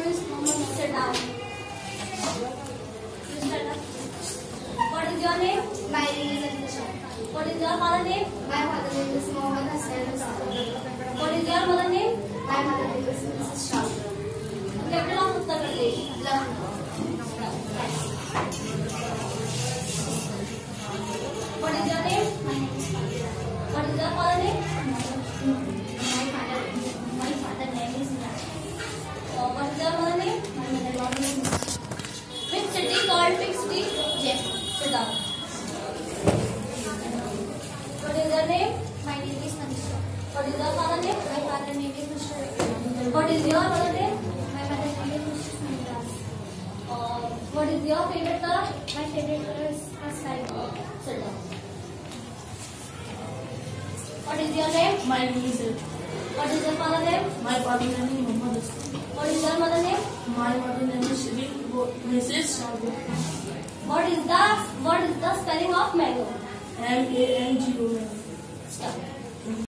name is Mohammed. Sit down. You stand up. What is your name? My name is Anisha. What is your father name? My father name is Mohammed Hassan. What is your mother name? My mother name is Mrs. Shah. Capital of Uttar Pradesh. Lucknow. What is your name? My name is Fadila. What is your father name? My father name is Raj. What is your mother name? My mother name is Nisha. Which city called big city? Jaipur. Sit down. What is your name? My name is Anisha. What is your father name? My father name is Mr. What is your mother name? My mother name is Mrs. Mandas. What is your favorite color? My favorite color is sky blue. Sit down. What is your name? My name is What is your father name? My father name is Muhammad Hassan. What is your mother name? My mother name is Shri Mrs. Shahid. What is the spelling of mango? MANGO. Stop.